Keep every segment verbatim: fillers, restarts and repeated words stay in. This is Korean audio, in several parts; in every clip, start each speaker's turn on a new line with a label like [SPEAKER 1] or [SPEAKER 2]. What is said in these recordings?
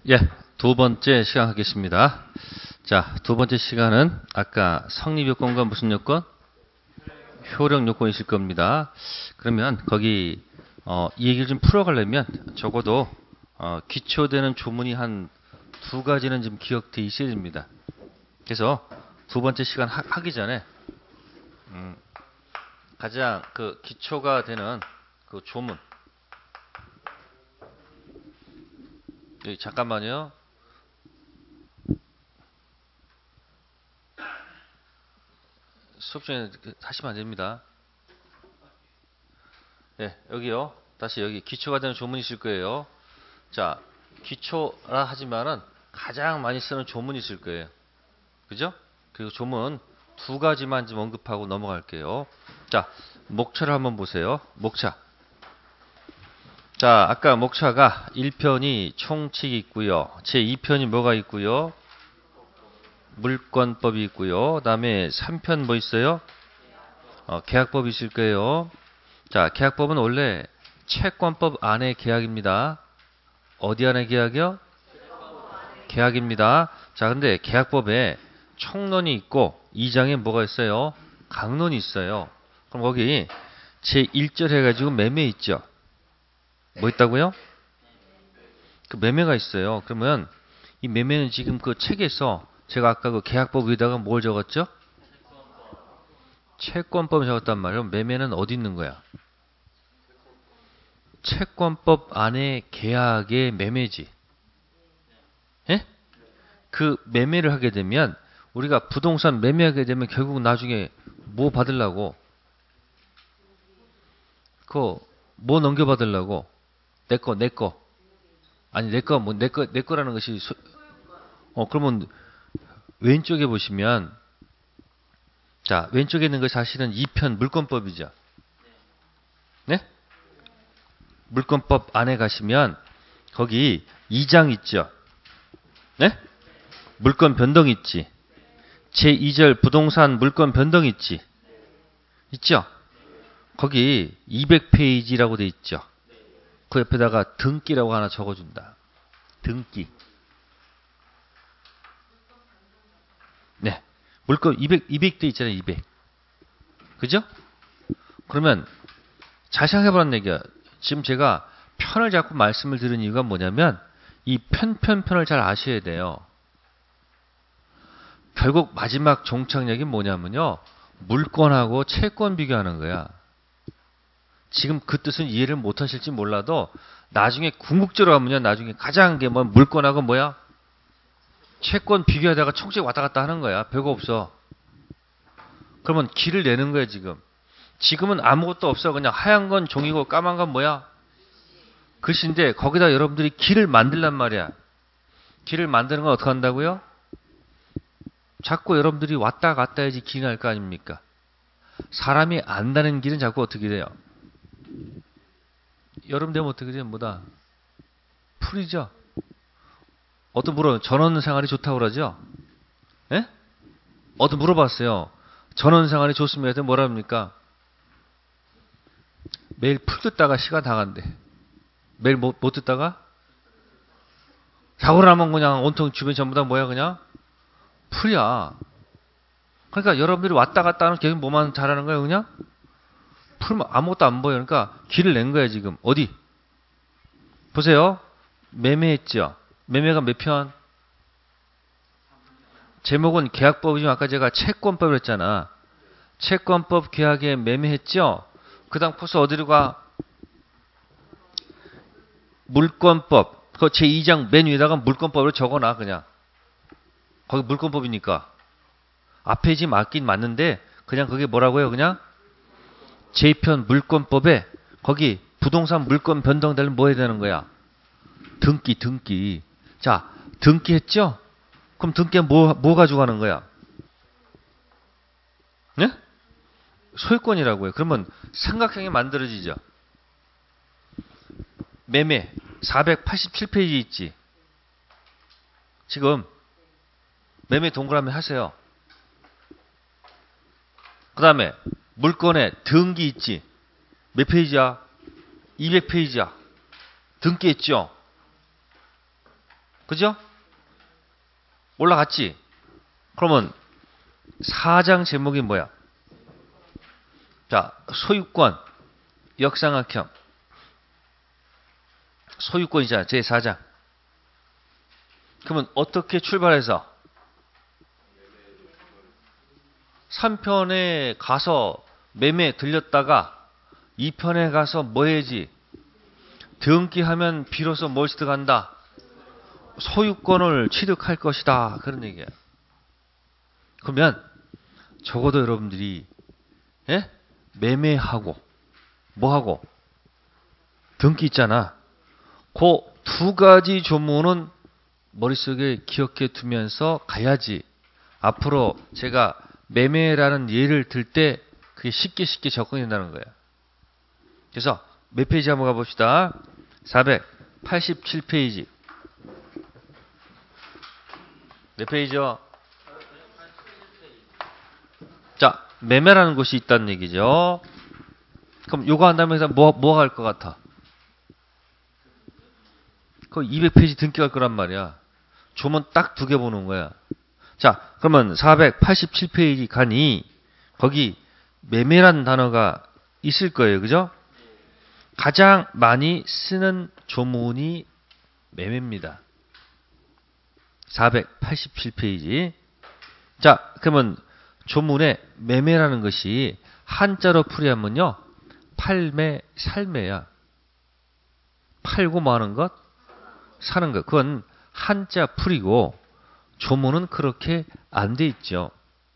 [SPEAKER 1] 예, 두 번째 시간 하겠습니다. 자, 두 번째 시간은 아까 성립요건과 무슨 요건? 효력 요건이 있을 겁니다. 그러면 거기 어, 이 얘기를 좀 풀어가려면 적어도 어, 기초되는 조문이 한 두 가지는 좀 기억돼 있어야 됩니다. 그래서 두 번째 시간 하, 하기 전에 음, 가장 그 기초가 되는 그 조문. 여기 잠깐만요. 수업 중에 하시면 안 됩니다. 네, 여기요. 다시 여기 기초가 되는 조문이 있을 거예요. 자, 기초라 하지만은 가장 많이 쓰는 조문이 있을 거예요. 그죠? 그리고 조문 두 가지만 좀 언급하고 넘어갈게요. 자, 목차를 한번 보세요. 목차. 자, 아까 목차가 일 편이 총칙이 있고요. 제이 편이 뭐가 있고요? 물권법이 있고요. 그 다음에 삼 편 뭐 있어요? 어, 계약법이 있을 거예요. 자, 계약법은 원래 채권법 안에 계약입니다. 어디 안에 계약이요? 계약입니다. 자, 근데 계약법에 총론이 있고 이 장에 뭐가 있어요? 강론이 있어요. 그럼 거기 제일 절 해가지고 매매 있죠? 뭐 있다고요? 그 매매가 있어요. 그러면 이 매매는 지금 그 책에서 제가 아까 그 계약법 위에다가 뭘 적었죠? 채권법 적었단 말이에요. 매매는 어디 있는 거야? 채권법 안에 계약의 매매지. 예? 그 매매를 하게 되면 우리가 부동산 매매하게 되면 결국 나중에 뭐 받으려고? 그거 뭐 넘겨받으려고? 내 거, 내 거. 아니, 내 거, 뭐, 내 거, 내 거라는 것이, 소, 어, 그러면 왼쪽에 보시면, 자, 왼쪽에 있는 것이 사실은 이 편 물권법이죠. 네? 물권법 안에 가시면, 거기 이 장 있죠. 네? 물권 변동 있지. 제이 절 부동산 물권 변동 있지. 있죠? 거기 이백 페이지라고 돼 있죠. 그 옆에다가 등기라고 하나 적어준다. 등기. 네. 물건 이백, 이백 대 있잖아요. 이백. 그죠? 그러면 잘 생각해보라는 얘기야. 지금 제가 편을 잡고 말씀을 드린 이유가 뭐냐면 이 편, 편, 편을 잘 아셔야 돼요. 결국 마지막 종착역이 뭐냐면요. 물권하고 채권 비교하는 거야. 지금 그 뜻은 이해를 못 하실지 몰라도 나중에 궁극적으로 하면요. 나중에 가장 게 뭐 물권하고 뭐야? 채권 비교하다가 총책 왔다 갔다 하는 거야. 별거 없어. 그러면 길을 내는 거야 지금. 지금은 아무것도 없어. 그냥 하얀 건 종이고 까만 건 뭐야? 글씨인데 거기다 여러분들이 길을 만들란 말이야. 길을 만드는 건 어떻게 한다고요? 자꾸 여러분들이 왔다 갔다 해야지 길이 날 거 아닙니까? 사람이 안다는 길은 자꾸 어떻게 돼요? 여름 되면 어떻게 돼요? 뭐다? 풀이죠. 어떤 물어 전원 생활이 좋다고 그러죠? 예? 어떤 물어봤어요. 전원 생활이 좋습니다. 그때 뭐라 합니까? 매일 풀 듣다가 시간 다 간대. 매일 못, 못 듣다가? 자고 나면 그냥 온통 주변 전부 다 뭐야 그냥? 풀이야. 그러니까 여러분들이 왔다 갔다 하는 계속 뭐만 잘하는 거예요 그냥? 풀면 아무것도 안 보여. 그러니까 길을 낸 거야 지금. 어디? 보세요. 매매했죠. 매매가 몇 편? 제목은 계약법이지만 아까 제가 채권법을 했잖아. 채권법 계약에 매매했죠. 그 다음 코스 어디로 가? 물권법. 그 제이 장 맨 위에다가 물권법을 적어놔 그냥. 거기 물권법이니까. 앞에 지금 맞긴 맞는데 그냥 그게 뭐라고요 그냥? 제이 편 물권법에 거기 부동산 물권 변동되면 뭐 해야 되는 거야? 등기 등기. 자, 등기 했죠? 그럼 등기는 뭐, 뭐 가지고 가는 거야? 네? 소유권이라고요. 그러면 삼각형이 만들어지죠. 매매 사백팔십칠 페이지 있지. 지금 매매 동그라미 하세요. 그 다음에 물건에 등기 있지. 몇 페이지야? 이백 페이지야. 등기 했죠. 그죠? 올라갔지? 그러면 사 장 제목이 뭐야? 자, 소유권, 역상각형. 소유권이잖아, 제사 장. 그러면 어떻게 출발해서 삼 편에 가서 매매 들렸다가 이 편에 가서 뭐 해야지? 등기하면 비로소 뭘 취득한다? 소유권을 취득할 것이다. 그런 얘기야. 그러면 적어도 여러분들이 예? 매매하고 뭐하고 등기 있잖아. 그 두 가지 조문은 머릿속에 기억해 두면서 가야지 앞으로 제가 매매라는 예를 들 때 그게 쉽게 쉽게 접근이 된다는 거예요. 그래서 몇 페이지 한번 가봅시다. 사백팔십칠 페이지. 몇 페이지요? 자, 매매라는 것이 있다는 얘기죠. 그럼 요거 한 다음에 뭐, 뭐 할 것 같아? 그 이백 페이지 등기 갈 거란 말이야. 조문 딱 두 개 보는 거야. 자, 그러면 사백팔십칠 페이지 가니 거기 매매라는 단어가 있을 거예요. 그죠? 가장 많이 쓰는 조문이 매매입니다. 사백팔십칠 페이지. 자, 그러면 조문에 매매라는 것이 한자로 풀이하면요. 팔매, 살매야. 팔고 뭐 하는 것? 사는 것. 그건 한자 풀이고 조문은 그렇게 안 돼 있죠.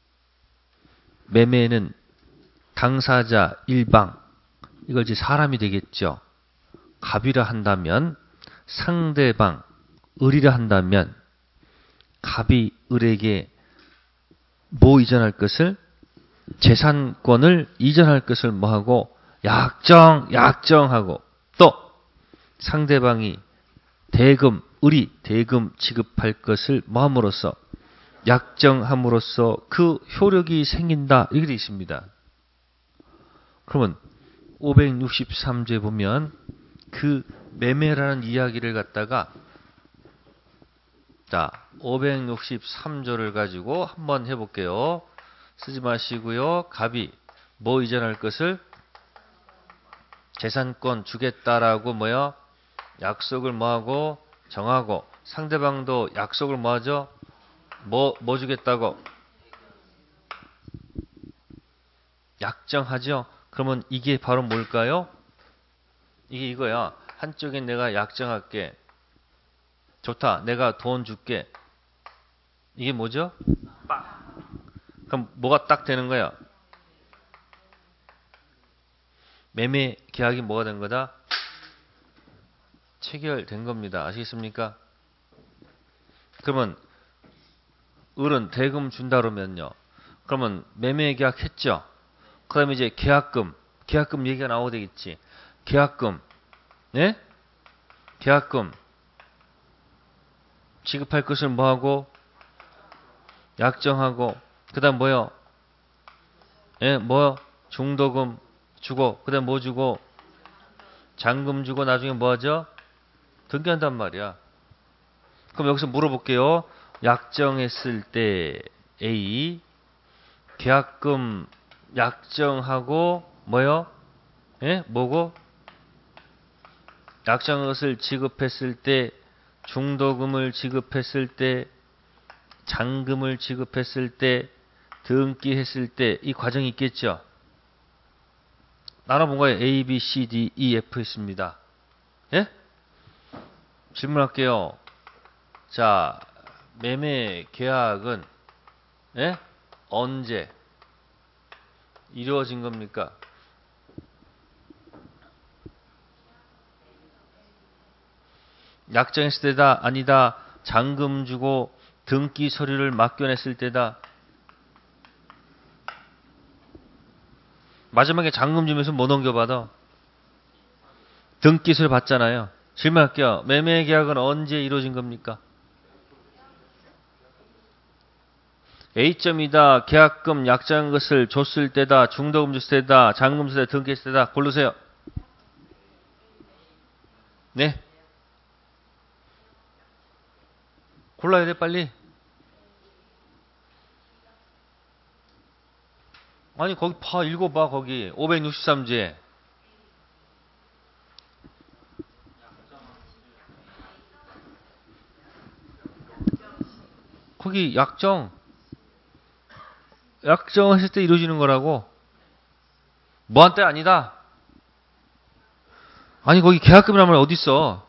[SPEAKER 1] 매매는 당사자 일방, 이걸 이제 사람이 되겠죠. 갑이라 한다면 상대방, 을이라 한다면 갑이 을에게 뭐 이전할 것을? 재산권을 이전할 것을 뭐하고? 약정, 약정하고 또 상대방이 대금, 을이 대금 지급할 것을 뭐함으로써? 약정함으로써 그 효력이 생긴다. 이렇게 되어 있습니다. 그러면 오백육십삼 조에 보면 그 매매라는 이야기를 갖다가 자, 오백육십삼 조를 가지고 한번 해볼게요. 쓰지 마시고요. 갑이 뭐 이전할 것을? 재산권 주겠다라고 뭐요? 약속을 뭐하고? 정하고 상대방도 약속을 뭐하죠? 뭐, 뭐 주겠다고? 약정하죠? 그러면 이게 바로 뭘까요? 이게 이거야. 한쪽엔 내가 약정할게. 좋다. 내가 돈 줄게. 이게 뭐죠? 빡. 그럼 뭐가 딱 되는 거야? 매매 계약이 뭐가 된 거다? 체결된 겁니다. 아시겠습니까? 그러면 을은 대금 준다 그러면요. 그러면 매매 계약 했죠. 그 다음에 이제 계약금. 계약금 얘기가 나오게 되겠지. 계약금. 네? 계약금. 지급할 것을 뭐하고? 약정하고. 그 다음 뭐요? 예, 뭐요? 중도금 주고. 그 다음 뭐 주고? 잔금 주고 나중에 뭐 하죠? 등기한단 말이야. 그럼 여기서 물어볼게요. 약정했을 때 A 계약금 약정하고 뭐요? 예? 뭐고? 약정것을 지급했을 때 중도금을 지급했을 때 잔금을 지급했을 때 등기했을 때 이 과정이 있겠죠. 나눠본 거예요. A, B, C, D, E, F 있습니다. 예? 질문할게요. 자, 매매 계약은 예? 언제 이루어진 겁니까? 약정했을 때다, 아니다, 잔금 주고 등기 서류를 맡겨냈을 때다. 마지막에 잔금 주면서 뭐 넘겨받아? 등기 서류 받잖아요. 질문할게요. 매매 계약은 언제 이루어진 겁니까? A점이다. 계약금 약정한 것을 줬을 때다. 중도금 줬을 때다. 잔금 줬을 때 등기했을 때다. 고르세요. 네. 골라야 돼 빨리. 아니 거기 봐 읽어봐 거기 오백육십삼 조에 거기 약정 약정했을 때 이루어지는 거라고. 뭐한테 아니다. 아니 거기 계약금이란 말 어디 있어.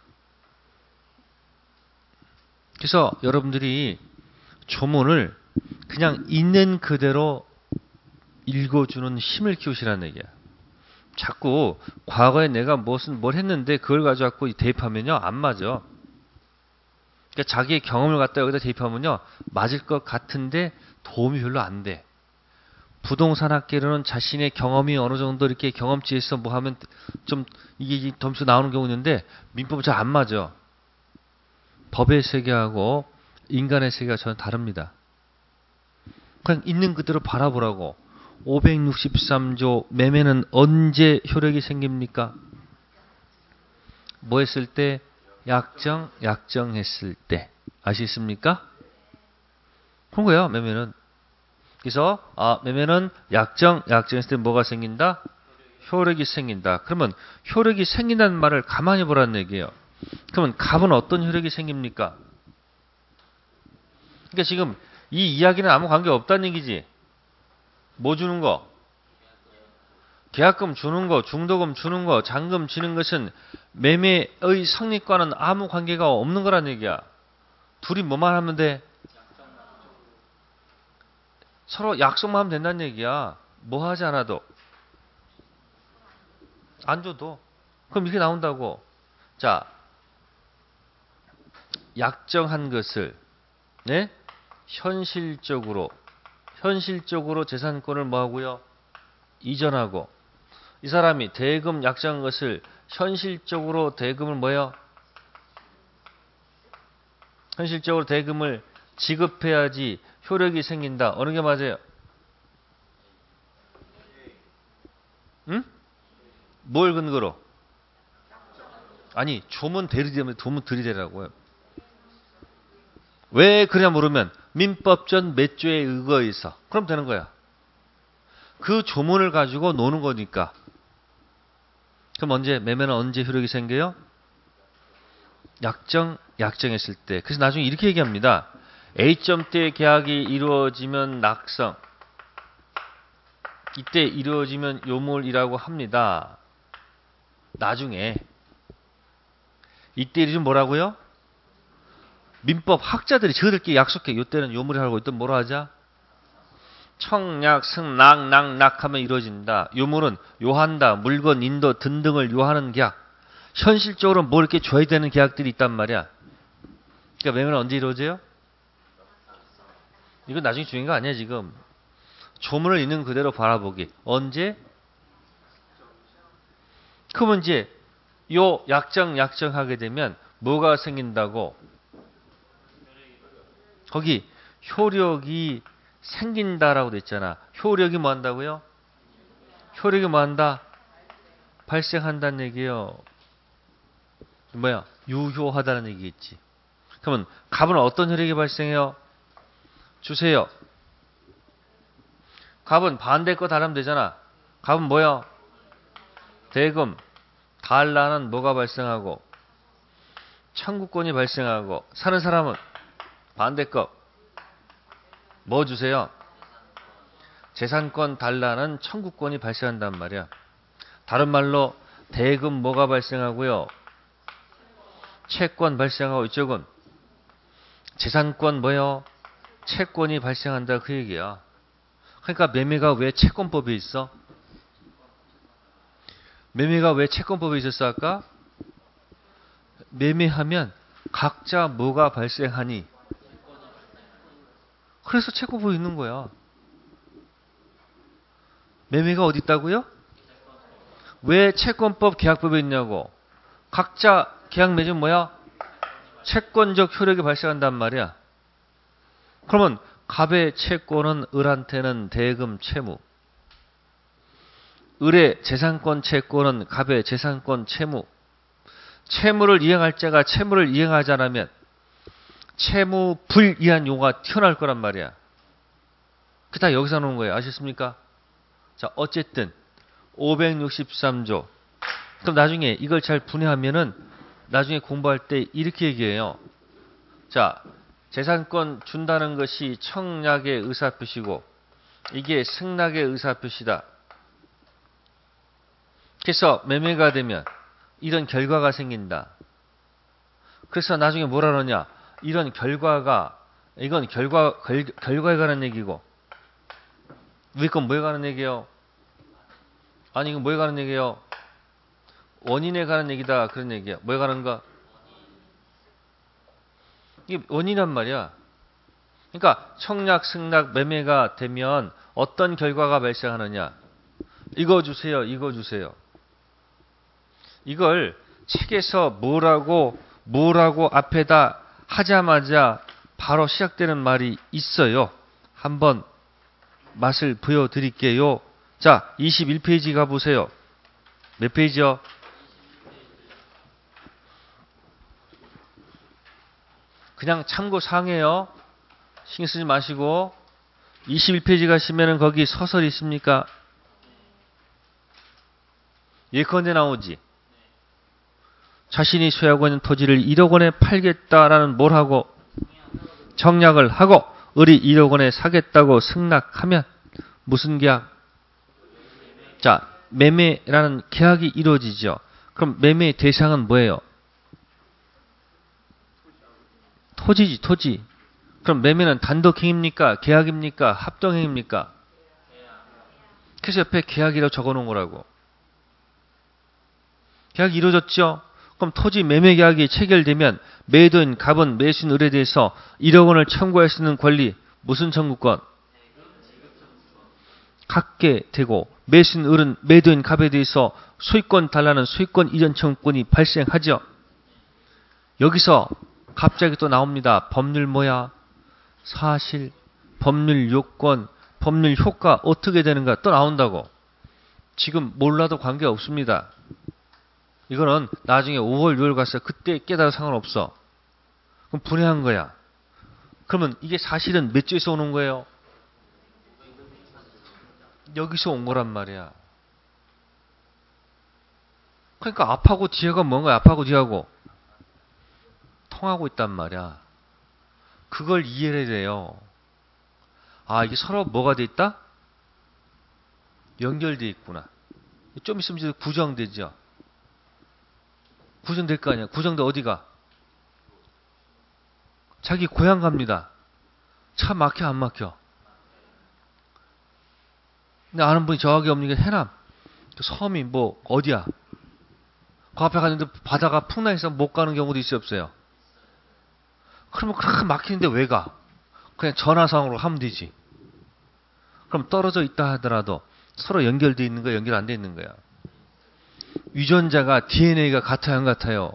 [SPEAKER 1] 그래서 여러분들이 조문을 그냥 있는 그대로 읽어주는 힘을 키우시라는 얘기야. 자꾸 과거에 내가 무슨 뭘 했는데 그걸 가져갖고 대입하면요 안 맞아. 그러니까 자기의 경험을 갖다 여기다 대입하면요 맞을 것 같은데 도움이 별로 안 돼. 부동산 학계로는 자신의 경험이 어느 정도 이렇게 경험치에서 뭐 하면 좀 이게 점수 나오는 경우 있는데 민법은 잘 안 맞아. 법의 세계하고 인간의 세계가 전혀 다릅니다. 그냥 있는 그대로 바라보라고. 오백육십삼 조 매매는 언제 효력이 생깁니까? 뭐 했을 때? 약정, 약정했을 때. 아시겠습니까? 그런 거예요, 매매는. 그래서 아, 매매는 약정, 약정했을 때 뭐가 생긴다? 효력이 생긴다. 그러면 효력이 생긴다는 말을 가만히 보라는 얘기예요. 그러면 갑은 어떤 효력이 생깁니까? 그러니까 지금 이 이야기는 아무 관계 없다는 얘기지. 뭐 주는 거? 계약금 주는 거, 중도금 주는 거, 잔금 지는 것은 매매의 성립과는 아무 관계가 없는 거란 얘기야. 둘이 뭐만 하면 돼? 서로 약속만 하면 된다는 얘기야. 뭐 하지 않아도. 안 줘도. 그럼 이렇게 나온다고. 자, 약정한 것을 네? 현실적으로 현실적으로 재산권을 뭐하고요? 이전하고. 이 사람이 대금 약정한 것을 현실적으로 대금을 뭐요? 현실적으로 대금을 지급해야지 효력이 생긴다. 어느 게 맞아요? 응? 뭘 근거로? 아니 조문 대리되면 조문 들이대라고요. 왜 그러냐 물으면 민법전 몇 조에 의거해서. 그럼 되는 거야. 그 조문을 가지고 노는 거니까. 그럼 언제 매매는 언제 효력이 생겨요? 약정, 약정했을 때. 그래서 나중에 이렇게 얘기합니다. A점때 계약이 이루어지면 낙성. 이때 이루어지면 요물이라고 합니다. 나중에. 이때 이루어지면 뭐라고요? 민법 학자들이 저들끼리 약속해. 이때는 요물이 하고 이때 뭐라 하자? 청약, 승, 낙, 낙, 낙 하면 이루어진다. 요물은 요한다, 물건, 인도 등등을 요하는 계약. 현실적으로 뭐 이렇게 줘야 되는 계약들이 있단 말이야. 그러니까 매매는 언제 이루어져요? 이건 나중에 중요한 거 아니야 지금. 조문을 있는 그대로 바라보기. 언제? 그러면 이제 요 약정 약정하게 되면 뭐가 생긴다고? 거기 효력이 생긴다라고 됐잖아. 효력이 뭐 한다고요? 효력이 뭐 한다? 발생한다는 얘기예요. 뭐야? 유효하다는 얘기겠지. 그러면 갑은 어떤 효력이 발생해요? 주세요. 갑은 반대 거 다르면 되잖아. 갑은 뭐야? 대금. 달라는 뭐가 발생하고? 청구권이 발생하고. 사는 사람은 반대 거. 뭐 주세요? 재산권 달라는 청구권이 발생한단 말이야. 다른 말로 대금 뭐가 발생하고요? 채권 발생하고. 이쪽은 재산권 뭐요? 채권이 발생한다 그 얘기야. 그러니까 매매가 왜 채권법에 있어? 매매가 왜 채권법에 있었어 아까? 매매하면 각자 뭐가 발생하니? 그래서 채권법에 있는 거야. 매매가 어디 있다고요? 왜 채권법 계약법에 있냐고. 각자 계약 맺으면 뭐야? 채권적 효력이 발생한단 말이야. 그러면 갑의 채권은 을한테는 대금 채무. 을의 재산권 채권은 갑의 재산권 채무. 채무를 이행할 자가 채무를 이행하지 않으면 채무 불이한 용어가 튀어나올 거란 말이야. 그 다 여기서 나오는 거예요. 아셨습니까? 자, 어쨌든 오백육십삼 조. 그럼 나중에 이걸 잘 분해하면은 나중에 공부할 때 이렇게 얘기해요. 자, 재산권 준다는 것이 청약의 의사표시고 이게 승낙의 의사표시다. 그래서 매매가 되면 이런 결과가 생긴다. 그래서 나중에 뭐라 그러냐? 이런 결과가 이건 결과 결, 결과에 관한 얘기고 위에 건 뭐에 관한 얘기예요? 아니 이건 뭐에 관한 얘기예요? 원인에 관한 얘기다. 그런 얘기야. 뭐에 관한가? 이게 원인이란 말이야. 그러니까 청약, 승낙, 매매가 되면 어떤 결과가 발생하느냐? 이거 주세요. 이거 주세요. 이걸 책에서 뭐라고 뭐라고 앞에다 하자마자 바로 시작되는 말이 있어요. 한번 맛을 보여드릴게요. 자, 이십일 페이지 가보세요. 몇 페이지요? 그냥 참고사항이에요. 신경 쓰지 마시고 이십일 페이지 가시면은 거기 서설이 있습니까? 예컨대 나오지. 자신이 소유하고 있는 토지를 일억 원에 팔겠다라는 뭘 하고 청약을 하고 을이 일억 원에 사겠다고 승낙하면 무슨 계약? 자, 매매라는 계약이 이루어지죠. 그럼 매매의 대상은 뭐예요? 토지지, 토지. 그럼 매매는 단독행위입니까? 계약입니까? 합동행위입니까? 그래서 옆에 계약이라고 적어놓은 거라고. 계약이 이루어졌죠? 그럼 토지 매매 계약이 체결되면 매도인, 갑은, 매수인, 을에 대해서 일억 원을 청구할 수 있는 권리, 무슨 청구권? 갖게 되고 매수인, 을은 매도인, 갑에 대해서 소유권 달라는 소유권 이전 청구권이 발생하죠. 여기서 갑자기 또 나옵니다. 법률 뭐야? 사실, 법률 요건, 법률 효과 어떻게 되는가 또 나온다고. 지금 몰라도 관계없습니다. 이거는 나중에 오월, 유월 가서 그때 깨달아 상관없어. 그럼 분해한 거야. 그러면 이게 사실은 몇 조에서 오는 거예요? 여기서 온 거란 말이야. 그러니까 앞하고 뒤에가 뭔가 앞하고 뒤하고 통하고 있단 말이야. 그걸 이해를 해야 돼요. 아, 이게 서로 뭐가 돼 있다? 연결돼 있구나. 좀 있으면 이제 구정되죠. 구정될 거 아니야. 구정돼 어디가? 자기 고향 갑니다. 차 막혀 안 막혀? 근데 아는 분이 저기 없는 게 해남. 섬이 뭐 어디야? 그 앞에 갔는데 바다가 풍랑해서 못 가는 경우도 있어요 없어요? 그러면 그렇게 막히는데 왜 가? 그냥 전화상으로 하면 되지. 그럼 떨어져 있다 하더라도 서로 연결돼 있는 거야, 연결 안 돼 있는 거야. 유전자가 디엔에이가 같아요, 안 같아요?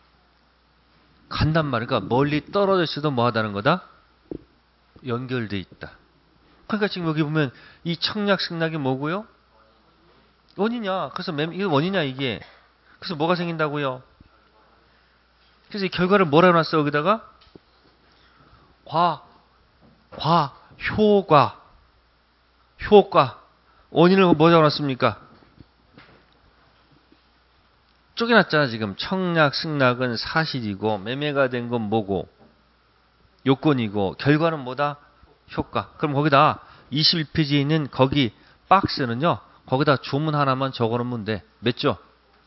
[SPEAKER 1] 간단 말이야. 그러니까 멀리 떨어져 있어도 뭐 하다는 거다? 연결돼 있다. 그러니까 지금 여기 보면 이 청약, 승낙이 뭐고요? 원이냐? 그래서 매, 이게 원이냐 이게? 그래서 뭐가 생긴다고요? 그래서 이 결과를 뭐라 해놨어 여기다가? 과, 과, 효과, 효과. 원인을 뭐 적어놨습니까? 쪼개놨잖아 지금. 청약, 승낙은 사실이고 매매가 된 건 뭐고? 요건이고 결과는 뭐다? 효과. 그럼 거기다 이십일 페이지에 있는 거기 박스는요. 거기다 주문 하나만 적어놓으면 돼. 몇 조?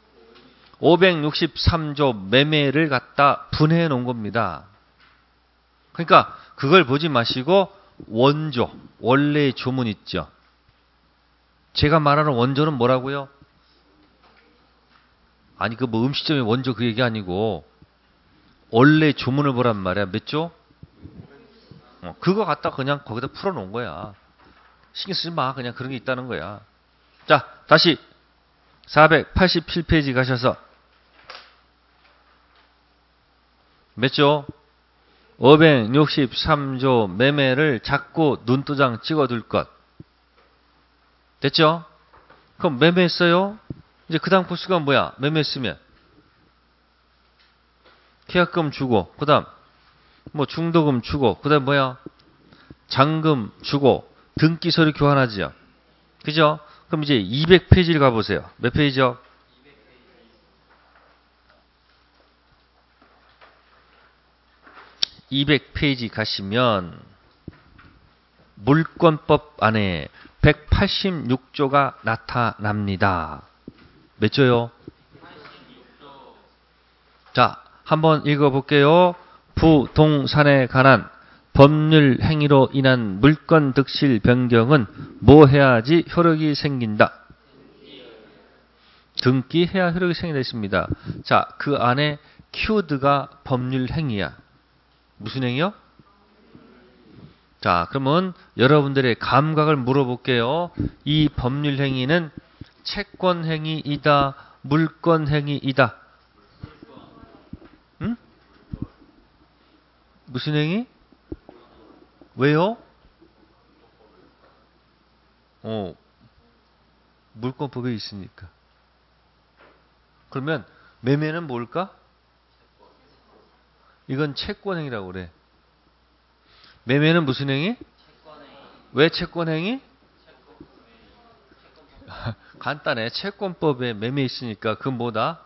[SPEAKER 1] 오백육십삼 조 매매를 갖다 분해해 놓은 겁니다. 그러니까 그걸 보지 마시고 원조, 원래의 조문 있죠. 제가 말하는 원조는 뭐라고요? 아니 그 뭐 음식점의 원조 그 얘기 아니고 원래 조문을 보란 말이야. 몇 조? 어, 그거 갖다 그냥 거기다 풀어놓은 거야. 신경 쓰지 마. 그냥 그런 게 있다는 거야. 자, 다시 사백팔십칠 페이지 가셔서 몇 조? 오백육십삼 조 매매를 자꾸 눈도장 찍어둘 것. 됐죠? 그럼 매매했어요? 이제 그 다음 코스가 뭐야? 매매했으면 계약금 주고 그 다음 뭐 중도금 주고 그다음 뭐야? 잔금 주고 등기 서류 교환하지요. 그죠? 그럼 이제 이백 페이지를 가보세요. 몇 페이지요? 이백 페이지 가시면 물권법 안에 백팔십육 조가 나타납니다. 몇 조요? 자, 한번 읽어볼게요. 부동산에 관한 법률 행위로 인한 물권 득실 변경은 뭐 해야지 효력이 생긴다? 등기해야 효력이 생긴다 했습니다. 자, 그 안에 키워드가 법률 행위야. 무슨 행위요? 자, 그러면 여러분들의 감각을 물어볼게요. 이 법률 행위는 채권 행위이다, 물권 행위이다. 응? 무슨 행위? 왜요? 어, 물권법에 있으니까. 그러면 매매는 뭘까? 이건 채권행위라고 그래. 매매는 무슨 행위? 왜 채권행위? 간단해. 채권법에 매매 있으니까 그건 뭐다?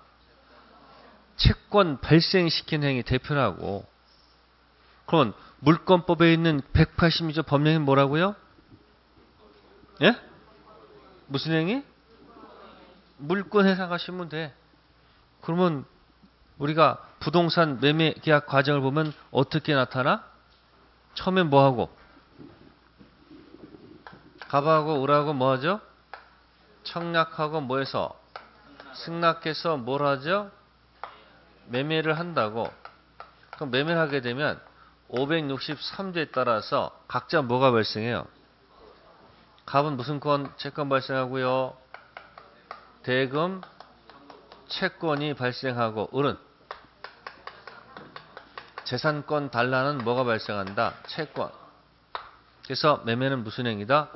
[SPEAKER 1] 채권 발생시킨 행위 대표라고. 그럼 물권법에 있는 백팔십이 조 법령이 뭐라고요? 예? 무슨 행위? 물권 해상하시면 돼. 그러면 우리가 부동산 매매 계약 과정을 보면 어떻게 나타나? 처음엔 뭐하고? 갑하고 을하고 뭐하죠? 청약하고 뭐해서? 승낙해서 뭘 하죠? 매매를 한다고. 그럼 매매를 하게 되면 오백육십삼 조에 따라서 각자 뭐가 발생해요? 갑은 무슨 권, 채권 발생하고요. 대금, 채권이 발생하고 을은 재산권 단란은 뭐가 발생한다? 채권. 그래서 매매는 무슨 행위다?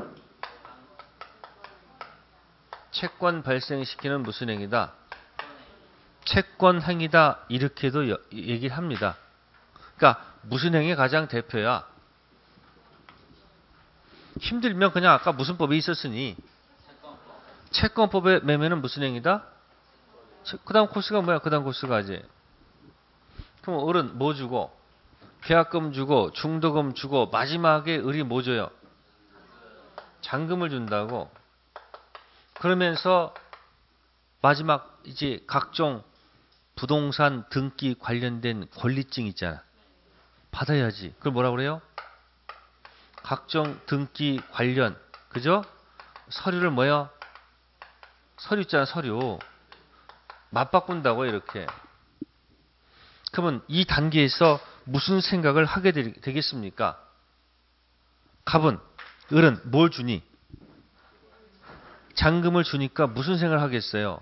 [SPEAKER 1] 채권 발생시키는 무슨 행위다? 채권 행위다. 이렇게도 얘기를 합니다. 그러니까 무슨 행위 가장 대표야? 힘들면 그냥 아까 무슨 법이 있었으니 채권법의 매매는 무슨 행위다? 그 다음 코스가 뭐야? 그 다음 코스가 이제 그럼 을은 뭐 주고? 계약금 주고 중도금 주고 마지막에 을이 뭐 줘요? 잔금을 준다고. 그러면서 마지막 이제 각종 부동산 등기 관련된 권리증 있잖아. 받아야지. 그걸 뭐라 그래요? 각종 등기 관련, 그죠? 서류를 뭐야? 서류 있잖아, 서류. 맞바꾼다고 이렇게. 그러면 이 단계에서 무슨 생각을 하게 되겠습니까? 갑은, 을은 뭘 주니? 잔금을 주니까 무슨 생각을 하겠어요?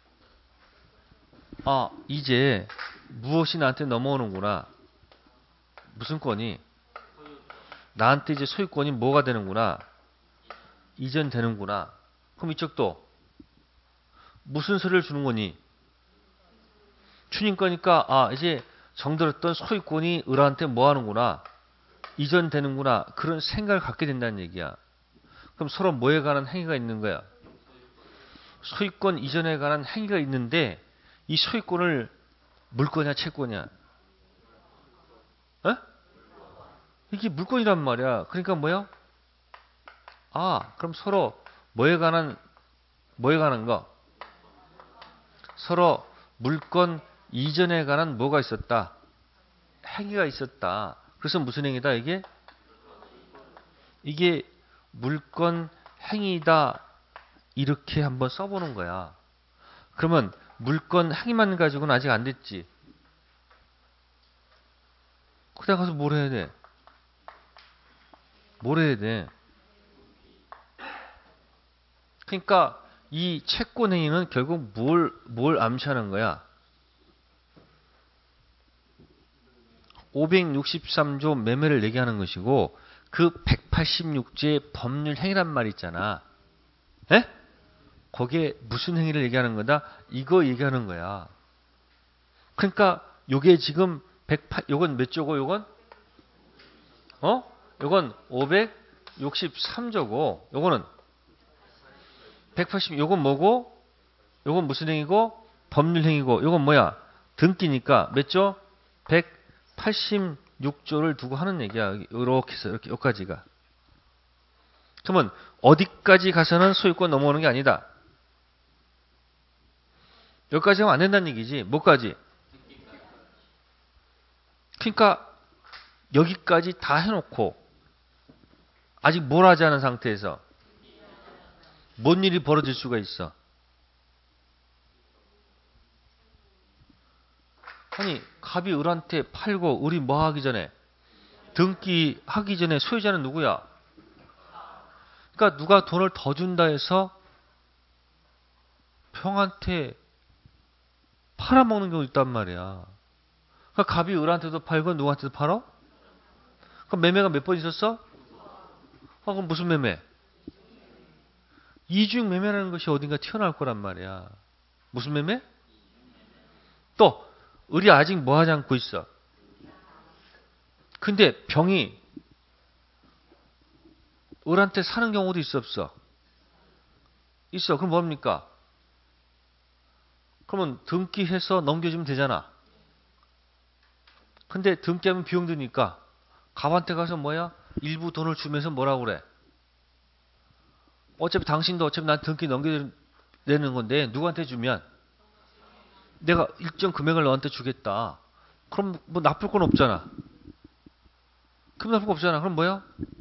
[SPEAKER 1] 아, 이제 무엇이 나한테 넘어오는구나. 무슨 권이? 나한테 이제 소유권이 뭐가 되는구나. 이전되는구나. 그럼 이쪽도 무슨 소리를 주는 거니? 추님 거니까 아 이제 정들었던 소유권이 을한테 뭐 하는구나. 이전되는구나. 그런 생각을 갖게 된다는 얘기야. 그럼 서로 뭐에 관한 행위가 있는 거야? 소유권 이전에 관한 행위가 있는데 이 소유권을 물권이냐 채권이냐? 에? 이게 물권이란 말이야. 그러니까 뭐야? 아, 그럼 서로 뭐에 관한 뭐에 관한 거? 서로 물권 이전에 관한 뭐가 있었다? 행위가 있었다. 그래서 무슨 행위다 이게? 이게 물권 행위다. 이렇게 한번 써보는 거야. 그러면 물권 행위만 가지고는 아직 안 됐지. 그다 가서 뭘 해야 돼? 뭘 해야 돼? 그러니까 이 채권 행위는 결국 뭘, 뭘 암시하는 거야? 오백육십삼 조 매매를 얘기하는 것이고 그 백팔십육 조의 법률 행위란 말 있잖아. 에? 거기에 무슨 행위를 얘기하는 거다? 이거 얘기하는 거야. 그러니까 요게 지금 백팔 요건 몇 조고 요건? 어? 요건 오백육십삼 조고 요거는 백팔십. 요건 뭐고? 요건 무슨 행위고? 법률행위고. 요건 뭐야? 등기니까 몇 조? 백팔십육 조를 두고 하는 얘기야. 이렇게 해서 이렇게 여기까지가. 그러면 어디까지 가서는 소유권 넘어오는 게 아니다. 여기까지 하면 안 된다는 얘기지. 뭐까지? 그러니까 여기까지 다 해놓고 아직 뭘 하지 않은 상태에서 뭔 일이 벌어질 수가 있어. 아니 갑이 을한테 팔고 을이 뭐 하기 전에 등기 하기 전에 소유자는 누구야? 그러니까 누가 돈을 더 준다 해서 병한테 팔아먹는 경우 있단 말이야. 그러니까 갑이 을한테도 팔고 누구한테도 팔어? 그럼 매매가 몇 번 있었어? 아, 그럼 무슨 매매? 이중 매매라는 것이 어딘가 튀어나올 거란 말이야. 무슨 매매? 또 을이 아직 뭐 하지 않고 있어. 근데 병이 을한테 사는 경우도 있어 없어? 있어. 그럼 뭡니까? 그러면 등기해서 넘겨주면 되잖아. 근데 등기하면 비용 드니까 갑한테 가서 뭐야? 일부 돈을 주면서 뭐라고 그래? 어차피 당신도 어차피 난 등기 넘겨내는 건데 누구한테 주면 내가 일정 금액을 너한테 주겠다. 그럼 뭐 나쁠 건 없잖아. 그럼 나쁠 거 없잖아. 그럼 뭐야?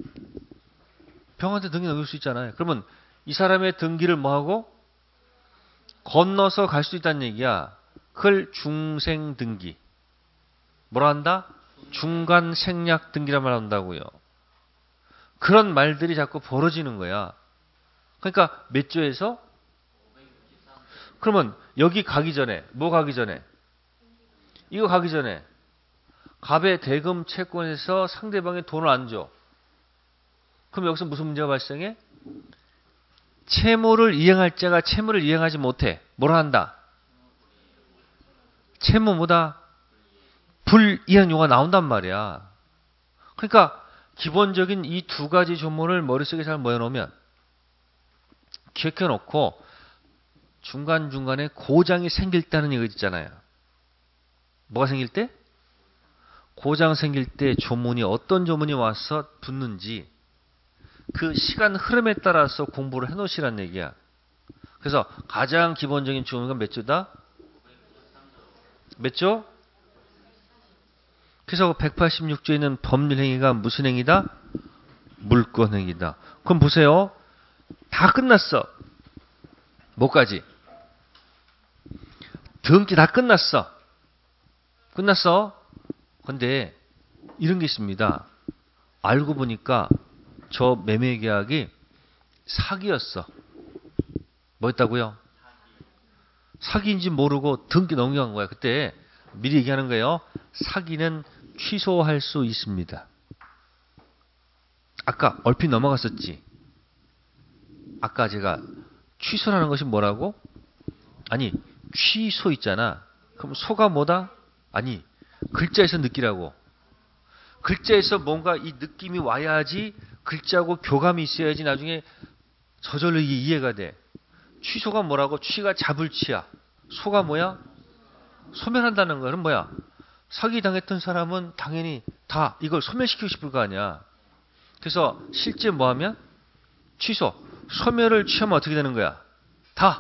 [SPEAKER 1] 병한테 등기 넘길 수 있잖아요. 그러면 이 사람의 등기를 뭐하고? 건너서 갈 수 있다는 얘기야. 그걸 중생 등기. 뭐라 한다? 중간 생략 등기란 말 한다고요. 그런 말들이 자꾸 벌어지는 거야. 그러니까 몇 조에서? 그러면 여기 가기 전에 뭐 가기 전에? 이거 가기 전에 갑의 대금 채권에서 상대방의 돈을 안 줘. 그럼 여기서 무슨 문제가 발생해? 채무를 이행할 자가 채무를 이행하지 못해. 뭐라 한다? 채무보다 불이행 요가 나온단 말이야. 그러니까 기본적인 이 두 가지 조문을 머릿속에 잘 모여놓으면 기억해 놓고 중간중간에 고장이 생길 때는 이거 있잖아요. 뭐가 생길 때? 고장 생길 때 조문이 어떤 조문이 와서 붙는지 그 시간 흐름에 따라서 공부를 해놓으시란 얘기야. 그래서 가장 기본적인 조문은 몇 조다? 몇 조? 그래서 백팔십육 조에 있는 법률행위가 무슨 행위다? 물권행위다. 그럼 보세요. 다 끝났어. 뭐까지? 등기 다 끝났어. 끝났어. 근데 이런 게 있습니다. 알고 보니까 저 매매 계약이 사기였어. 뭐였다고요? 사기인지 모르고 등기 넘겨간 거야. 그때 미리 얘기하는 거예요. 사기는 취소할 수 있습니다. 아까 얼핏 넘어갔었지. 아까 제가 취소라는 것이 뭐라고? 아니 취소 있잖아. 그럼 소가 뭐다? 아니 글자에서 느끼라고. 글자에서 뭔가 이 느낌이 와야지 글자하고 교감이 있어야지 나중에 저절로 이게 이해가 돼. 취소가 뭐라고? 취가 잡을 취야. 소가 뭐야? 소멸한다는 거야. 그럼 뭐야? 사기 당했던 사람은 당연히 다 이걸 소멸시키고 싶을 거 아니야. 그래서 실제 뭐 하면? 취소. 소멸을 취하면 어떻게 되는 거야? 다.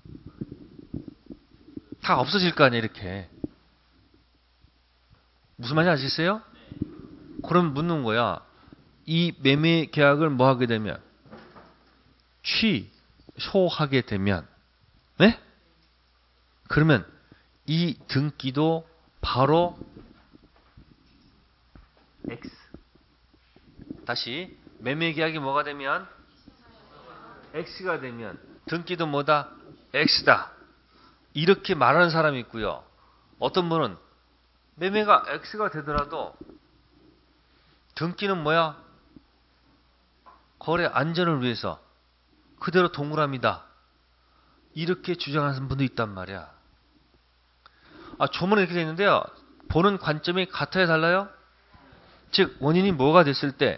[SPEAKER 1] 다 없어질 거 아니야, 이렇게. 무슨 말인지 아시겠어요? 그럼 묻는 거야. 이 매매 계약을 뭐 하게 되면? 취소하게 되면. 네? 그러면 이 등기도 바로 X. 다시 매매 계약이 뭐가 되면? X가 되면 등기도 뭐다? X다. 이렇게 말하는 사람이 있고요. 어떤 분은 매매가 X가 되더라도 등기는 뭐야? 거래 안전을 위해서 그대로 동그라미다. 이렇게 주장하는 분도 있단 말이야. 아, 조문에 이렇게 되어 있는데요. 보는 관점이 같아야 달라요? 즉 원인이 뭐가 됐을 때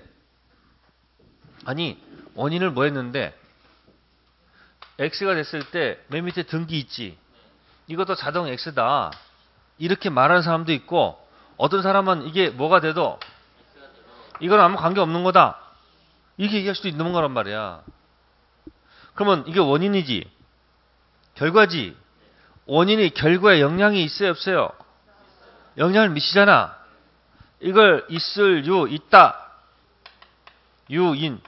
[SPEAKER 1] 아니 원인을 뭐 했는데 X가 됐을 때 맨 밑에 등기 있지. 이것도 자동 X다. 이렇게 말하는 사람도 있고 어떤 사람은 이게 뭐가 돼도 이건 아무 관계 없는 거다. 이렇게 얘기할 수도 있는 거란 말이야. 그러면 이게 원인이지. 결과지. 원인이 결과에 영향이 있어요, 없어요? 영향을 미치잖아. 이걸 있을 유, 있다. 유인.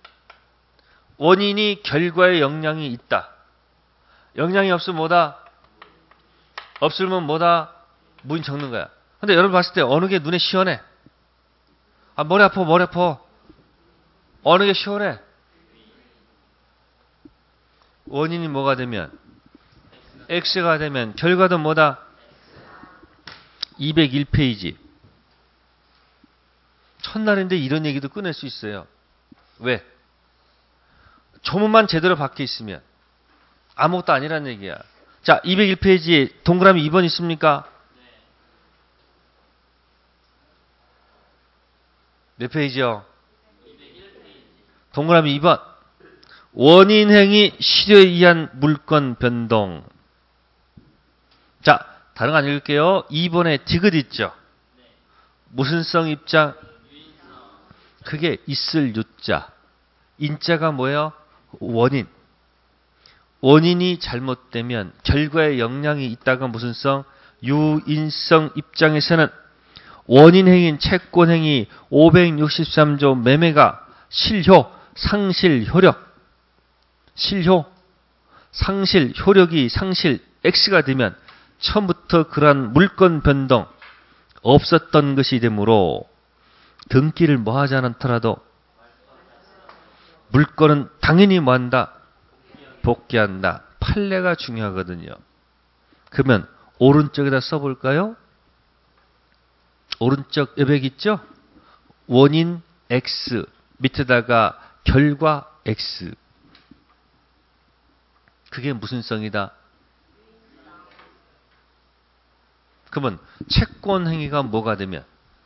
[SPEAKER 1] 원인이 결과에 영향이 있다. 영향이 없으면 뭐다? 없으면 뭐다? 무인 적는 거야. 근데 여러분 봤을 때 어느 게 눈에 시원해? 아, 머리 아파, 머리 아파. 어느 게 시원해? 원인이 뭐가 되면? X가 되면 결과도 뭐다? 이백일 페이지. 첫날인데 이런 얘기도 꺼낼 수 있어요. 왜? 조문만 제대로 박혀 있으면 아무것도 아니란 얘기야. 자, 이백일 페이지에 동그라미 이 번 있습니까? 몇 페이지요? 동그라미 이 번. 원인 행위 실효에 의한 물건 변동. 자, 다른 거 안 읽을게요. 이 번에 디귿 있죠? 무슨 성 입장? 그게 있을 유자. 인자가 뭐예요? 원인. 원인이 잘못되면 결과에 영향이 있다가 무슨 성? 유인성 입장에서는 원인 행위인 채권 행위 오백육십삼 조 매매가 실효, 상실, 효력. 실효, 상실, 효력이 상실, X가 되면 처음부터 그러한 물건 변동 없었던 것이 되므로 등기를 뭐 하지 않더라도 물건은 당연히 뭐 한다? 복귀한다. 판례가 중요하거든요. 그러면 오른쪽에다 써볼까요? 오른쪽 여백 있죠? 원인 X 밑에다가 결과 X. 그게 무슨 성이다? 그러면 채권 행위가 뭐가 되면?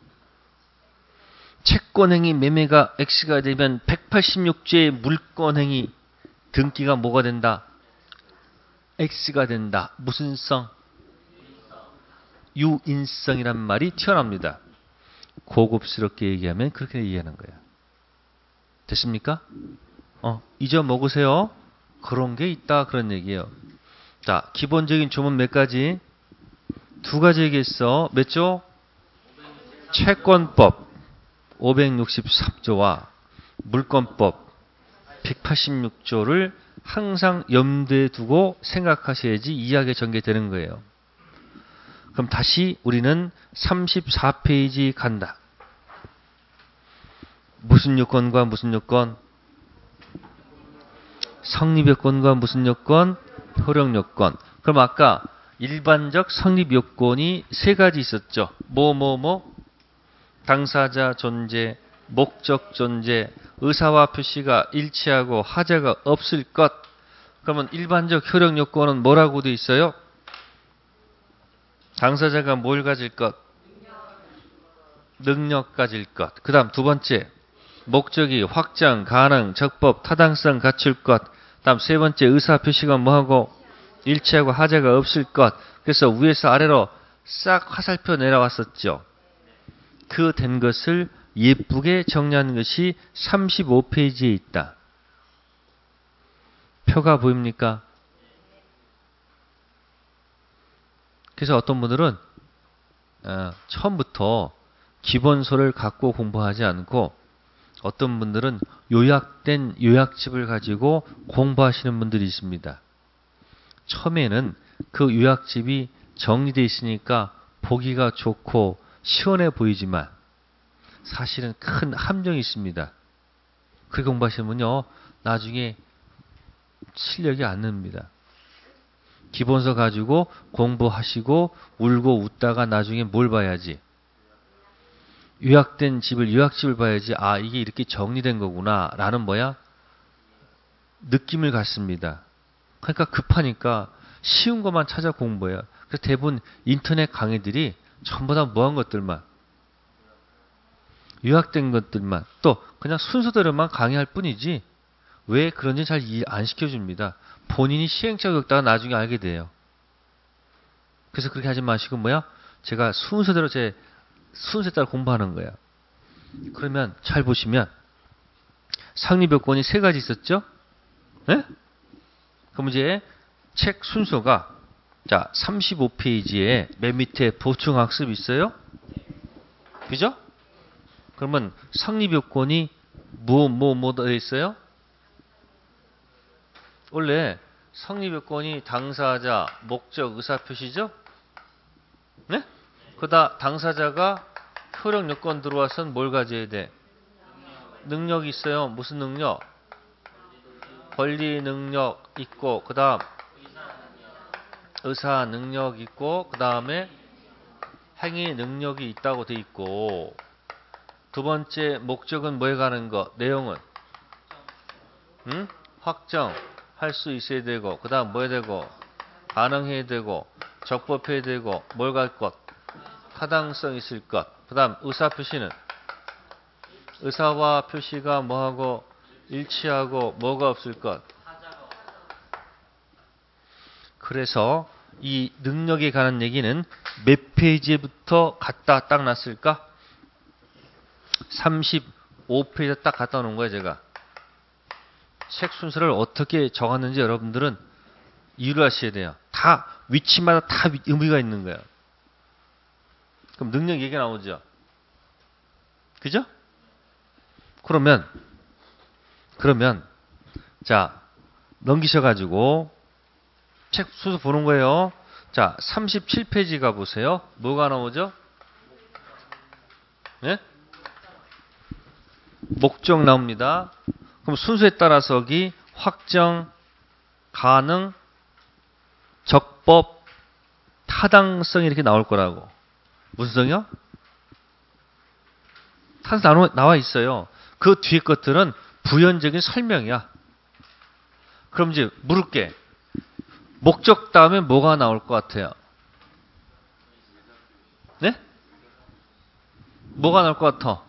[SPEAKER 1] 채권 행위 매매가 X가 되면 백팔십육 조의 물건 행위 등기가 뭐가 된다? X가 된다. 무슨 성? 유인성이란 말이 튀어나옵니다. 고급스럽게 얘기하면 그렇게 얘기하는 거야. 됐습니까? 어, 잊어먹으세요. 그런 게 있다. 그런 얘기예요. 자, 기본적인 조문 몇 가지? 두 가지 얘기했어. 몇 조? 채권법 오백육십삼 조와 물건법 백팔십육 조를 항상 염두에 두고 생각하셔야지 이야기가 전개되는 거예요. 그럼 다시 우리는 삼십사 페이지 간다. 무슨 요건과 무슨 요건? 성립 요건과 무슨 요건? 효력 요건. 그럼 아까 일반적 성립 요건이 세 가지 있었죠. 뭐, 뭐, 뭐? 당사자 존재, 목적 존재, 의사와 표시가 일치하고 하자가 없을 것. 그러면 일반적 효력 요건은 뭐라고 돼 있어요? 당사자가 뭘 가질 것? 능력 가질 것. 그 다음 두 번째, 목적이 확장, 가능, 적법, 타당성 갖출 것. 다음 세 번째, 의사 표시가 뭐하고 일치하고 하자가 없을 것. 그래서 위에서 아래로 싹 화살표 내려왔었죠. 그 된 것을 예쁘게 정리한 것이 삼십오 페이지에 있다. 표가 보입니까? 그래서 어떤 분들은 어, 처음부터 기본서를 갖고 공부하지 않고 어떤 분들은 요약된 요약집을 가지고 공부하시는 분들이 있습니다. 처음에는 그 요약집이 정리되어 있으니까 보기가 좋고 시원해 보이지만 사실은 큰 함정이 있습니다. 그렇게 공부하시면요 나중에 실력이 안 납니다. 기본서 가지고 공부하시고 울고 웃다가 나중에 뭘 봐야지? 요약된 집을 요약집을 봐야지. 아, 이게 이렇게 정리된 거구나 라는 뭐야? 느낌을 갖습니다. 그러니까 급하니까 쉬운 것만 찾아 공부해요. 그래서 대부분 인터넷 강의들이 전부 다 뭐한 것들만. 요약된 것들만 또 그냥 순서대로만 강의할 뿐이지 왜 그런지 잘 이해 안 시켜줍니다. 본인이 시행착오 겪다가 나중에 알게 돼요. 그래서 그렇게 하지 마시고 뭐야? 제가 순서대로 제 순서에 따라 공부하는 거예요. 그러면 잘 보시면 상립요건이 세 가지 있었죠? 네? 그럼 이제 책 순서가 자 삼십오 페이지에 맨 밑에 보충학습 있어요? 그죠? 그러면 상립요건이 뭐 뭐 뭐 되어 있어요? 원래 성립요건이 당사자, 목적, 의사표시죠? 네? 그다 당사자가 효력 요건 들어와서는 뭘 가져야 돼? 능력이 있어요. 무슨 능력? 권리 능력 있고 그 다음 의사 능력 있고 그 다음에 행위 능력이 있다고 돼 있고 두 번째 목적은 뭐에 가는 거? 내용은? 응? 확정 할 수 있어야 되고 그 다음 뭐 해야 되고 가능해야 되고 적법해야 되고 뭘 갈 것? 타당성 있을 것. 그 다음 의사표시는 의사와 표시가 뭐하고 일치하고 뭐가 없을 것. 그래서 이 능력에 관한 얘기는 몇 페이지부터 갖다 딱 놨을까? 삼십오 페이지에 딱 갖다 놓은 거예요 제가. 책 순서를 어떻게 정하는지 여러분들은 이유를 아셔야 돼요. 다 위치마다 다 의미가 있는 거예요. 그럼 능력 얘기 나오죠. 그죠? 그러면 그러면 자 넘기셔가지고 책 순서 보는 거예요. 자 삼십칠 페이지 가보세요. 뭐가 나오죠? 네? 목적 나옵니다. 그럼 순서에 따라서 여기 확정, 가능, 적법, 타당성이 이렇게 나올 거라고. 무슨 성이요? 타당성 나와 있어요. 그 뒤에 것들은 부연적인 설명이야. 그럼 이제 물을게. 목적 다음에 뭐가 나올 것 같아요? 네? 뭐가 나올 것 같아?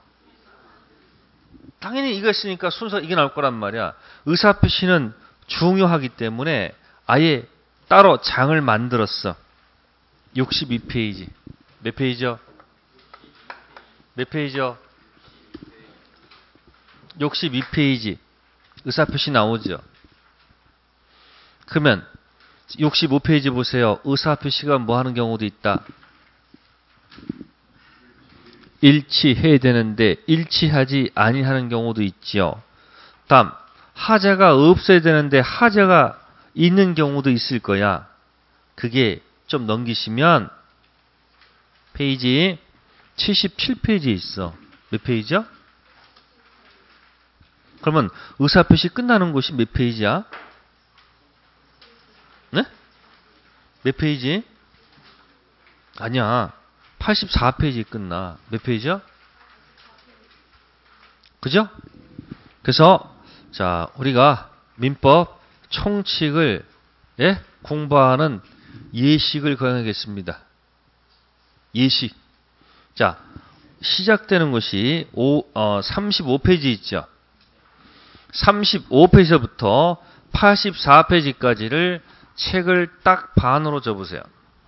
[SPEAKER 1] 당연히 이거 있으니까 순서 이게 나올 거란 말이야. 의사표시는 중요하기 때문에 아예 따로 장을 만들었어. 육십이 페이지. 몇 페이지요? 몇 페이지요? 육십이 페이지. 의사표시 나오죠. 그러면 육십오 페이지 보세요. 의사표시가 뭐 하는 경우도 있다. 일치해야 되는데 일치하지 아니하는 경우도 있지요. 다음 하자가 없어야 되는데 하자가 있는 경우도 있을 거야. 그게 좀 넘기시면 페이지 칠십칠 페이지에 있어. 몇 페이지야? 그러면 의사표시 끝나는 곳이 몇 페이지야? 네? 몇 페이지? 아니야. 팔십사 페이지 끝나. 몇 페이지야? 그죠? 그래서 자 우리가 민법 총칙을 예? 공부하는 예식을 거행하겠습니다. 예식. 자 시작되는 것이 오, 어, 삼십오 페이지 있죠. 삼십오 페이지부터 팔십사 페이지까지를 책을 딱 반으로 접으세요.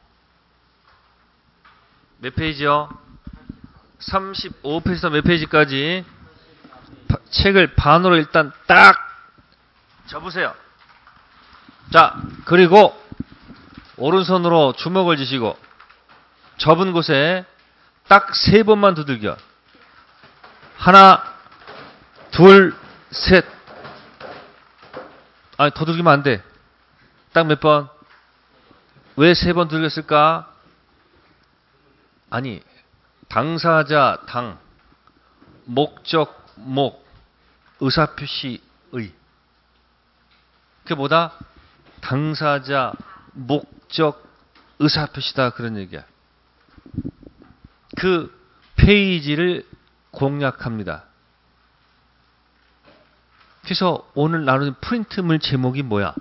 [SPEAKER 1] 몇 페이지요? 삼십오 페이지에서 몇 페이지까지? 바, 책을 반으로 일단 딱 접으세요. 자, 그리고 오른손으로 주먹을 쥐시고 접은 곳에 딱 세 번만 두들겨. 하나, 둘, 셋. 아니, 더 두들기면 안 돼. 딱 몇 번? 왜 세 번 두들겼을까? 아니, 당사자 당, 목적 목, 의사표시 의. 그게 뭐다? 당사자, 목적, 의사표시다 그런 얘기야. 그 페이지를 공략합니다. 그래서 오늘 나누는 프린트물 제목이 뭐야?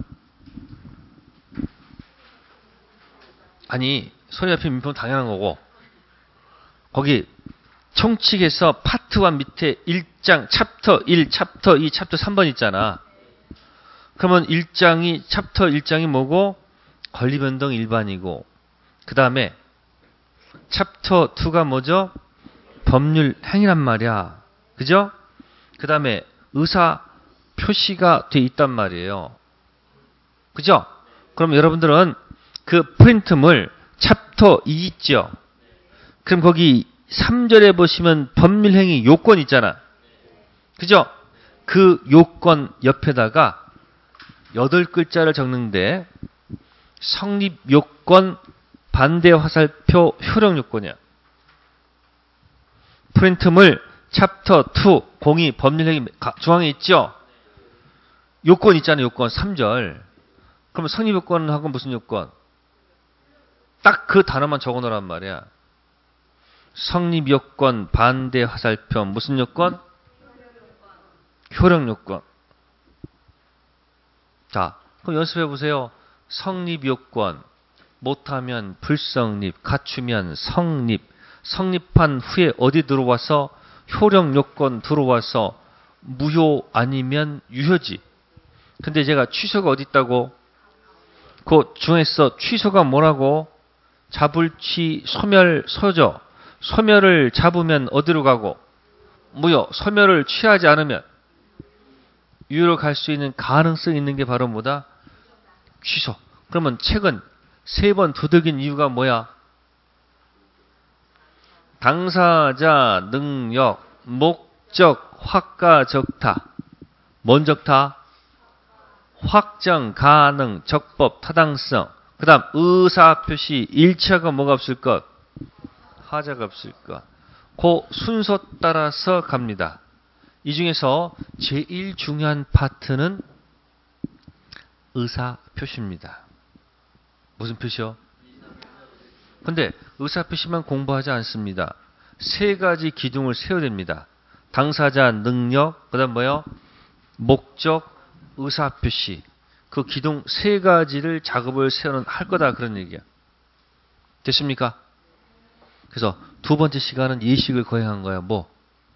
[SPEAKER 1] 아니, 소리 앞에 민법 당연한 거고 거기 총칙에서 파트 일 밑에 일 장 챕터 일, 챕터 이, 챕터 삼 번 있잖아. 그러면 일 장이 챕터 일 장이 뭐고? 권리변동 일반이고, 그 다음에 챕터 이가 뭐죠? 법률 행위란 말이야. 그죠? 그 다음에 의사 표시가 돼 있단 말이에요. 그죠? 그럼 여러분들은 그 프린트물 챕터 이 있죠? 그럼 거기 삼 절에 보시면 법률행위 요건 있잖아. 그죠? 그 요건 옆에다가 여덟 글자를 적는데 성립 요건, 반대 화살표, 효력 요건이야. 프린트물 챕터 이, 공이 법률행위 중앙에 있죠? 요건 있잖아요. 요건 삼 절. 그럼 성립 요건하고 무슨 요건? 딱 그 단어만 적어놓으란 말이야. 성립 요건, 반대 화살표, 무슨 요건? 효력 요건. 자, 그럼 연습해 보세요. 성립 요건, 못하면 불성립, 갖추면 성립, 성립한 후에 어디 들어와서 효력 요건 들어와서 무효 아니면 유효지. 근데 제가 취소가 어디 있다고? 그 중에서 취소가 뭐라고? 자불취, 소멸, 소저. 소멸을 잡으면 어디로 가고? 무효. 소멸을 취하지 않으면 유효로 갈 수 있는 가능성이 있는 게 바로 뭐다? 취소. 그러면 책은 세 번 두들긴 이유가 뭐야? 당사자, 능력, 목적, 확가, 적타. 뭔 적타? 확정, 가능, 적법, 타당성. 그 다음 의사표시, 일치하고 뭐가 없을 것? 하자가 없을 것. 그 순서 따라서 갑니다. 이 중에서 제일 중요한 파트는 의사표시입니다. 무슨 표시요? 근데 의사표시만 공부하지 않습니다. 세 가지 기둥을 세워야 됩니다. 당사자, 능력, 그 다음 뭐요? 목적, 의사표시. 그 기둥 세 가지를 작업을 세우는 할 거다 그런 얘기야. 됐습니까? 그래서 두 번째 시간은 예식을 거행한 거야. 뭐?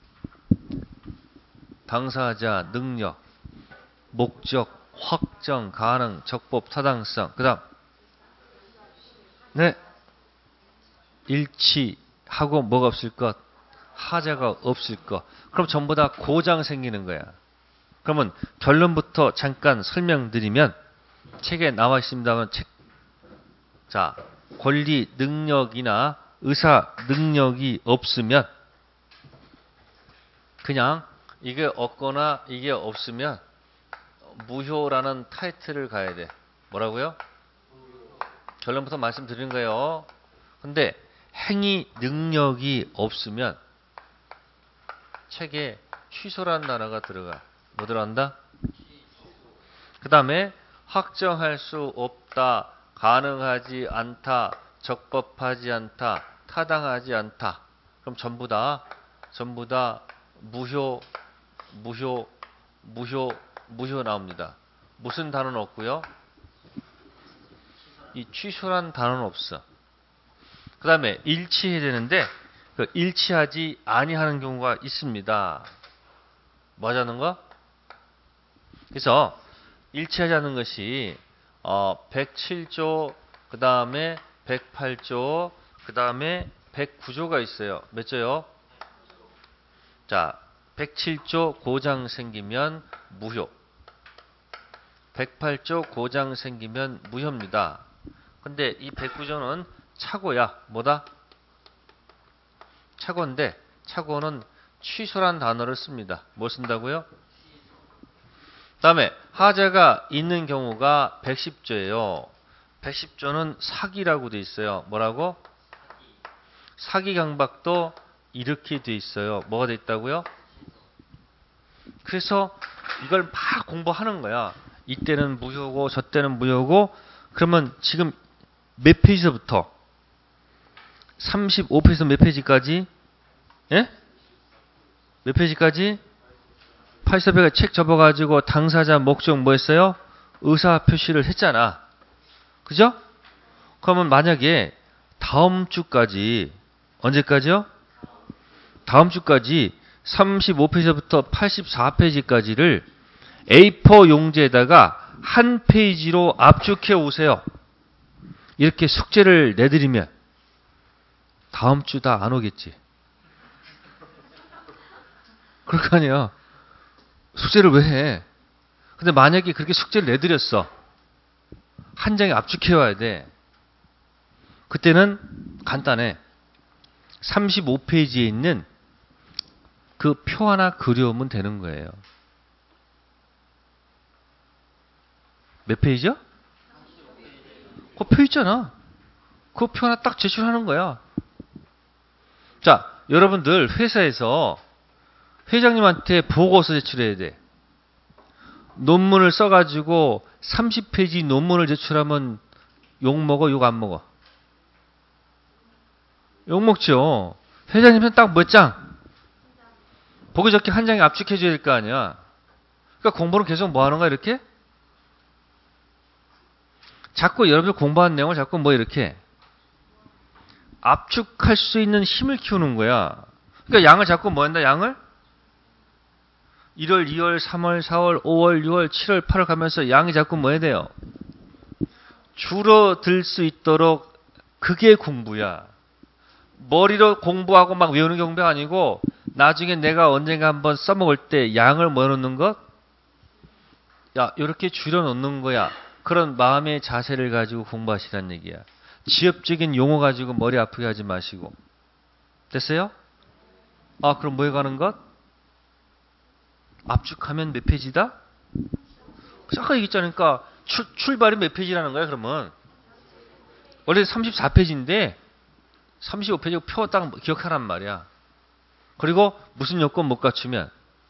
[SPEAKER 1] 당사자, 능력, 목적, 확정, 가능, 적법, 타당성. 그 다음 네, 일치하고 뭐가 없을 것? 하자가 없을 것. 그럼 전부 다 고장 생기는 거야. 그러면 결론부터 잠깐 설명드리면 책에 나와 있습니다만 책, 자, 권리 능력이나 의사 능력이 없으면 그냥 이게 없거나 이게 없으면 무효라는 타이틀을 가야 돼. 뭐라고요? 결론부터 말씀드린 거예요. 근데 행위 능력이 없으면 책에 취소라는 단어가 들어가. 뭐 들어간다? 그 다음에 확정할 수 없다, 가능하지 않다, 적법하지 않다, 타당하지 않다. 그럼 전부 다 전부 다 무효, 무효, 무효, 무효 나옵니다. 무슨 단어는 없고요. 이 취소란 단어는 없어. 그 다음에 일치해야 되는데 그 일치하지 아니하는 경우가 있습니다. 뭐 하자는 거? 그래서 일치하지 않는 것이 어, 백칠 조, 그 다음에 백팔 조, 그 다음에 백구 조가 있어요. 몇 조요? 자, 백칠 조 고장 생기면 무효. 백팔 조 고장 생기면 무효입니다. 근데 이 백구 조는 착오야. 뭐다? 착오인데 착오는 취소란 단어를 씁니다. 뭐 쓴다고요? 그 다음에 하자가 있는 경우가 백십 조예요. 백십 조는 사기라고 돼 있어요. 뭐라고? 사기 강박도 이렇게 돼 있어요. 뭐가 돼 있다고요? 그래서 이걸 막 공부하는 거야. 이때는 무효고 저때는 무효고. 그러면 지금 몇 페이지서부터? 삼십오 페이지에서 몇 페이지까지? 예? 몇 페이지까지? 팔십사 페이지가 책 접어가지고 당사자 목적 뭐 했어요? 의사 표시를 했잖아. 그죠? 그러면 만약에 다음 주까지, 언제까지요? 다음 다음 주까지 삼십오 페이지부터 팔십사 페이지까지를 에이 사 용지에다가 한 페이지로 압축해 오세요. 이렇게 숙제를 내드리면 다음 주 다 안 오겠지. 그럴 거 아니야. 숙제를 왜 해? 근데 만약에 그렇게 숙제를 내드렸어. 한 장에 압축해 와야 돼. 그때는 간단해. 삼십오 페이지에 있는 그 표 하나 그려오면 되는 거예요. 몇 페이지야? 그 표 있잖아. 그 표 하나 딱 제출하는 거야. 자, 여러분들 회사에서 회장님한테 보고서 제출해야 돼. 논문을 써가지고 삼십 페이지 논문을 제출하면 욕 먹어, 욕 안 먹어? 욕 먹죠. 회장님은 딱 몇 장? 보기 좋게 한 장에 압축해줘야 될 거 아니야. 그러니까 공부는 계속 뭐 하는 거야, 이렇게? 자꾸 여러분들 공부한 내용을 자꾸 뭐 이렇게 압축할 수 있는 힘을 키우는 거야. 그러니까 양을 자꾸 뭐 한다, 양을? 일월, 이월, 삼월, 사월, 오월, 유월, 칠월, 팔월 가면서 양이 자꾸 뭐 해야 돼요? 줄어들 수 있도록 그게 공부야. 머리로 공부하고 막 외우는 공부가 아니고 나중에 내가 언젠가 한번 써먹을 때 양을 모아놓는 것? 야, 이렇게 줄여놓는 거야. 그런 마음의 자세를 가지고 공부하시라는 얘기야. 지엽적인 용어 가지고 머리 아프게 하지 마시고. 됐어요? 아, 그럼 뭐에 가는 것? 압축하면 몇 페이지다? 아까 얘기했잖아요. 그러니까 출, 출발이 몇 페이지라는 거야, 그러면? 원래 삼십사 페이지인데 삼십오 페이지 표 딱 기억하란 말이야. 그리고 무슨 요건 못 갖추면?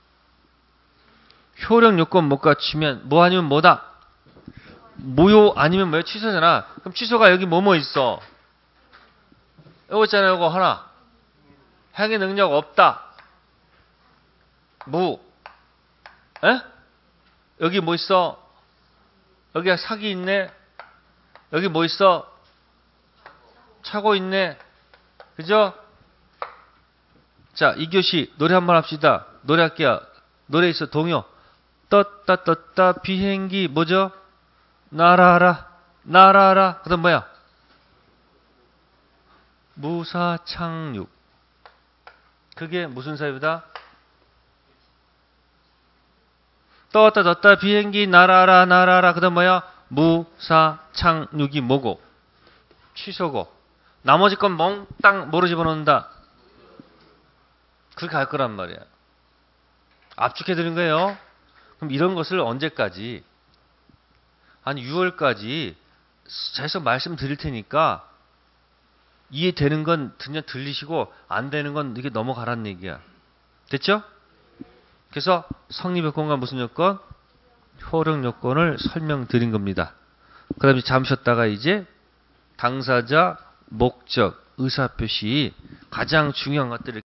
[SPEAKER 1] 효력 요건 못 갖추면 뭐 아니면 뭐다? 무효 아니면 뭐야? 취소잖아. 그럼 취소가 여기 뭐뭐 있어? 이거 있잖아요. 이거 하나. 행위 능력 없다. 무. 에? 여기 뭐 있어? 여기 사기 있네. 여기 뭐 있어? 차고 있네. 그죠? 자, 이 교시 노래 한번 합시다. 노래 할게요. 노래 있어. 동요. 떴다 떴다 비행기 뭐죠? 날아라 날아라. 그다음 뭐야? 무사착륙. 그게 무슨 사유다? 떴다 떴다 비행기 날아라 날아라. 그다음 뭐야? 무사착륙이 뭐고? 취소고. 나머지 건 몽땅 뭐로 집어넣는다? 그렇게 할 거란 말이야. 압축해드린 거예요. 그럼 이런 것을 언제까지? 한 유월까지 계속 말씀드릴 테니까 이해되는 건 그냥 들리시고 안 되는 건 이렇게 넘어가라는 얘기야. 됐죠? 그래서 성립 요건과 무슨 요건? 효력 요건을 설명드린 겁니다. 그 다음에 잠시 쉬었다가 이제 당사자, 목적, 의사표시 가장 중요한 것들을